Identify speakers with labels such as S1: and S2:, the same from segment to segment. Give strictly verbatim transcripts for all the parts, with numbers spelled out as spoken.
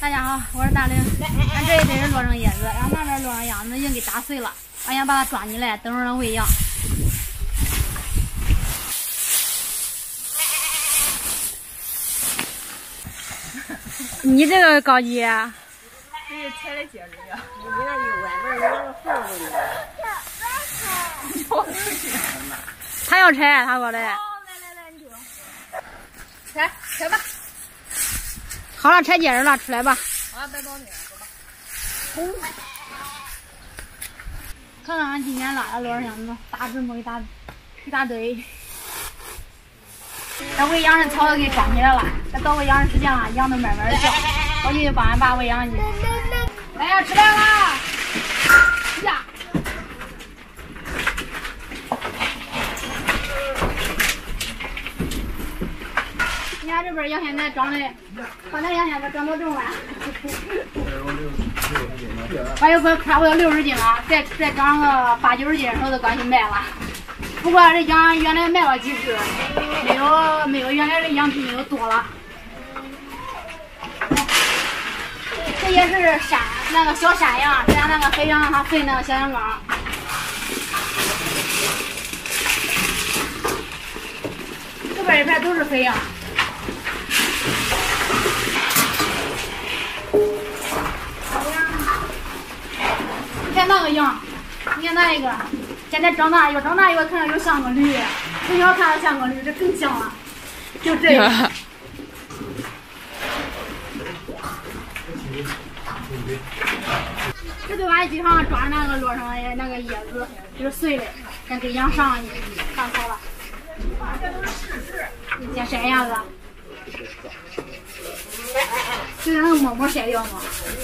S1: 大家好，我是大玲。俺这一堆是落上叶子，然后那边落上秧子已经给打碎了，俺想把它装进来，等会儿喂羊。你这个高级啊！
S2: 这是拆的结子呀。
S3: 你那里外边有个缝子呢。
S1: 他要拆，他说的。
S2: 哦，来来来，你就拆拆吧。
S1: 好了，拆结实了，出来吧。
S2: 好了，别找你了，走吧。
S1: 轰！看看俺今天拉的多少箱子，大纸么一大一大堆。这喂羊的草都给装起来了，这到喂羊的时间了，羊都慢慢叫，我就帮俺爸喂羊去。来呀，吃饭啦！呀！你看这边羊现在长的，把那羊现在长多重了？还有快差不多六十斤了，再再长个八九十斤，我都高兴卖了。不过这羊原来卖了几只，没有没有原来的羊皮没有多了。这也是山那个小山羊，咱那个黑羊它分那个小羊羔。这边一片都是肥羊。你看那个羊，你看那一个。现在长大以后，长大以后看着又像个驴，从小看着像个驴，这更像了，就这样。这就俺经常抓那个路上的那个叶子，就是碎的，先给羊上去，上草了。先筛一下子，就让那个沫沫筛掉嘛。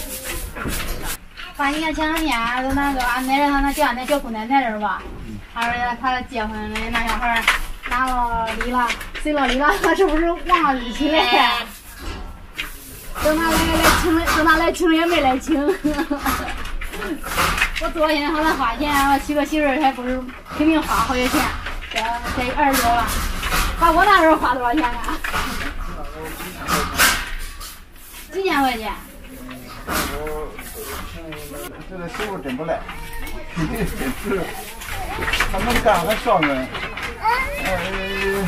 S1: 反正你看前两天都那个俺奶奶他那家那小姑奶奶这儿吧，他说他结婚的那小孩拿了礼了，随了礼了，他是不是忘了礼起来？等他来来请，等他来请也没来请。我昨天他才花钱，我娶个媳妇儿还不是拼命花好些钱，这这二十多万，把我那时候花多少钱啊？几千块钱。
S4: 这个媳妇真不赖，真是，他能干还孝顺，呃，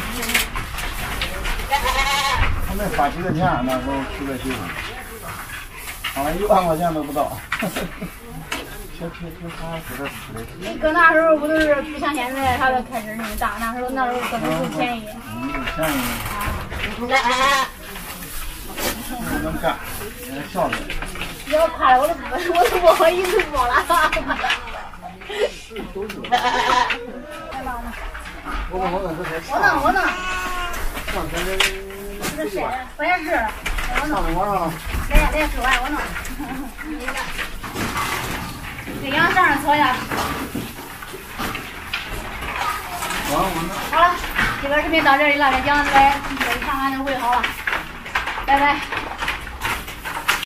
S4: 他没花几个钱，那时候娶个媳妇，好像一万块钱都不到。这这这还是点吃的。
S1: 你搁那时候不都是不像现在他的开支那么大，那时候那时候可能不便宜。
S4: 嗯，不便宜。啊。能干，还孝顺。
S1: 你要夸了我都不，我都不好意思说了。
S4: 我弄我弄这
S1: 我弄我弄。这是不也是？我弄。来来说完我弄。给羊上上草呀。好了，这个视频到这里了，这羊来，这一场俺就喂好了，拜拜。